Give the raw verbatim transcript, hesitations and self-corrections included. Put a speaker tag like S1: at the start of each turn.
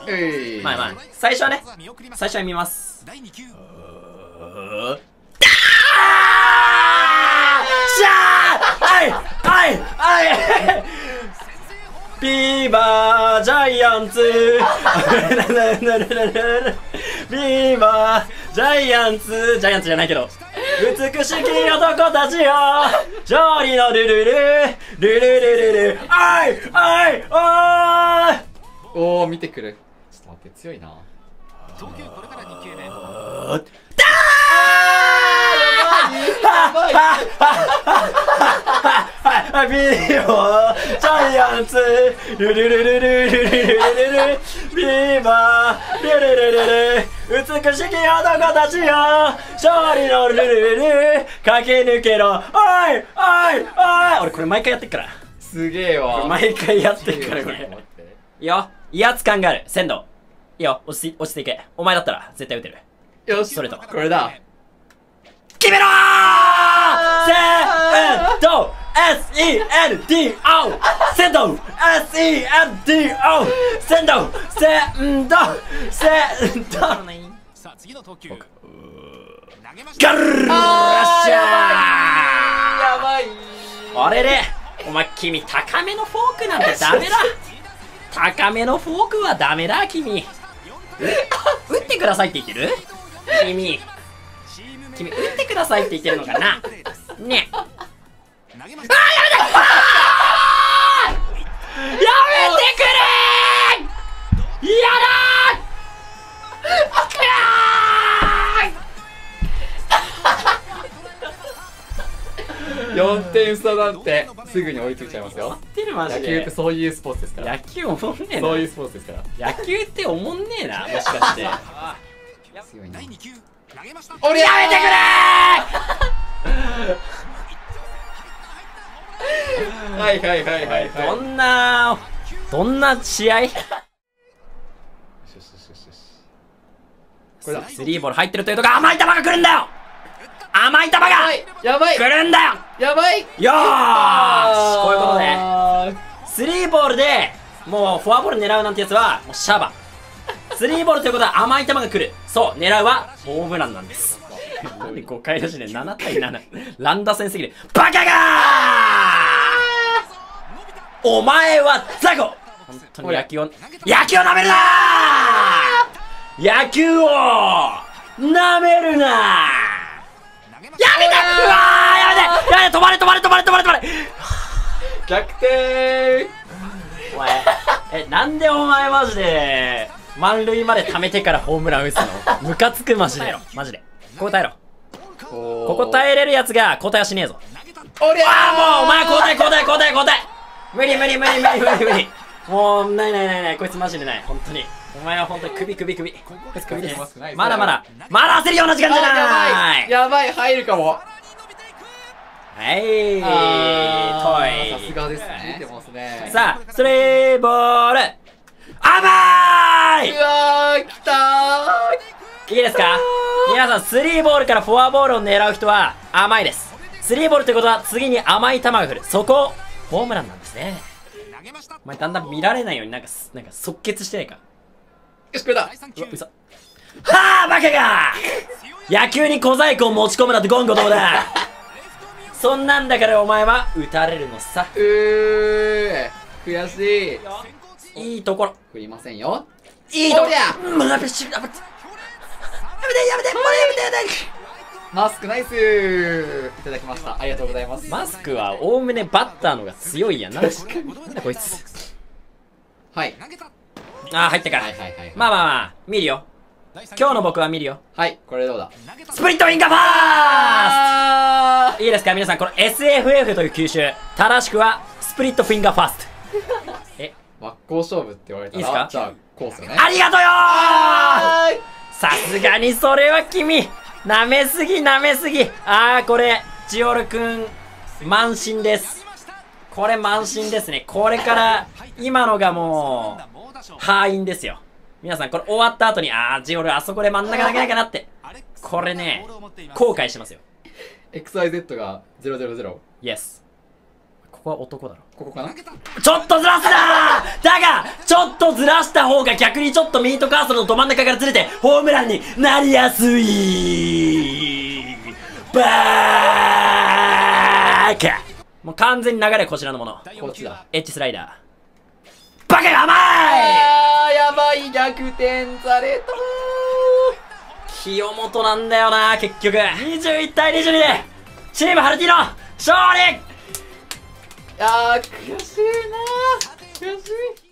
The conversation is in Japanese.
S1: まあまあ最初はね、最初は見ます。しゃーはいはいはいビーバージャイアンツビーバージャイアンツジャイアンツじゃないけど、美しき男たちよ勝利のルルルルルルルルルあいあいあい。
S2: おお見てくる。ちょっと待って、強いな。
S1: 投球これからに球目。だービーバージャイアンツルルルルルルルルルルビーバールルルルル美しき男たちよ勝利のルルルル駆け抜けろおいおいおい。俺これ毎回やってっから。
S2: すげえわ。
S1: 毎回やってっからこれ。いいよ、威圧感がある。鮮度いいよ、落ち着い落ち着いていけ。お前だったら絶対打てる。
S2: よし、
S1: それと
S2: これだ。
S1: 決めろー鮮度 エスイーエヌディーオー 鮮度 エスイーエヌディーオー 鮮度鮮度鮮度さあ次の投球ガルーラッシャー
S2: やばい。
S1: あれれお前君高めのフォークなんてダメだ高めのフォークはダメだ君打ってくださいって言ってる君君打ってくださいって言ってるのかなねえ。あーやめてやめてくれーや
S2: だーよんてん差なんてすぐに追いついちゃいますよ。
S1: 野
S2: 野球ってそういうスポーツですから。
S1: 野球おもんねえな。
S2: そういうスポーツですから。
S1: 野球っておもんねえな、もしかして
S2: 強いな。
S1: 俺やめてくれー
S2: はいはいはいはいはい。
S1: どんなどんな試合。
S2: これだ。
S1: スリーボール入ってるというとか甘い球が来るんだよ。甘い球が
S2: やばい
S1: 来るんだよ。
S2: やばい。
S1: よーしこういうことでスリーボールでもうフォアボール狙うなんてやつはもうシャバ。スリーボールということは甘い球が来る。そう狙うはホームランなんです。なんでごかいだしねななたいなな乱打戦すぎるバカがー。お前はザコ本当に野球を野球をなめるなー。野球をなめるなー。やめてうわーやめてやめて止まれ止まれ止まれ止まれ止まれ。
S2: 逆転。
S1: お前えなんでお前マジで満塁まで貯めてからホームラン打つのムカつくマジでよマジで。ここ耐えろ。ここ耐えれるやつが交代はしねえぞ。
S2: おりゃー
S1: ああもうお前交代交代交代交代無理無理無理無理無理無理もうないないないないこいつマジでない本当に。お前は本当に首首首こいつ首です。まだまだまだ焦るような時間じゃない。
S2: やばい入るかも。
S1: はい
S2: トイ。
S1: トイ
S2: さすがですね。見てますね。
S1: さあスリーボール甘いう
S2: わーきたー。
S1: いいですか皆さんスリーボールからフォアボールを狙う人は甘いです。スリーボールということは次に甘い球が来る。そこホームランなんですね。お前だんだん見られないようになんかなんか即決してないか。
S2: よしこれだ。
S1: うわ嘘はあバカが野球に小細工を持ち込むなんて言語道だそんなんだからお前は打たれるのさ。
S2: うー悔しい。
S1: いいところ
S2: 振りませんよ。
S1: いいところ
S2: おりゃ
S1: うんやめてやめてやめてやめてやめてやめて。
S2: マスクナイスーいただきました。ありがとうございます。
S1: マスクはおおむねバッターのが強いやんな。なんだこいつ。
S2: はい
S1: ああ入ったか。
S2: はいはいはいはい。
S1: まあまあまあ見るよ。今日の僕は見るよ。
S2: はいこれどうだ。
S1: スプリットウィンガーファー
S2: あ
S1: ストいいですか皆さんこの エスエフエフ という球種正しくはスプリットフィンガーファースト。え
S2: 真っ向勝負って言われたら
S1: いいっすか
S2: じゃあこうっすよね。
S1: ありがとうよ
S2: はーい。
S1: ー。さすがにそれは君なめすぎなめすぎ。ああこれジオルくん慢心です。これ慢心ですね。これから今のがもう敗因ですよ。皆さんこれ終わった後にああジオルあそこで真ん中投げなきゃなってこれね後悔しますよ。
S2: エックスワイゼット がゼロゼロゼロ。
S1: イエス。こここは男だろ。
S2: ここかな。
S1: ちょっとずらすなーだが、ちょっとずらした方が逆にちょっとミートカーソルのど真ん中からずれて、ホームランになりやすいバーカ。もう完全に流れこちらのもの。
S2: こっちだ。
S1: エッジスライダー。バカが甘い
S2: あー、やばい、逆転されたー。
S1: 清本なんだよな、結局。にじゅういちたいにじゅうにで、チームハルティの勝利。
S2: いやー、悔しいなー。悔しい。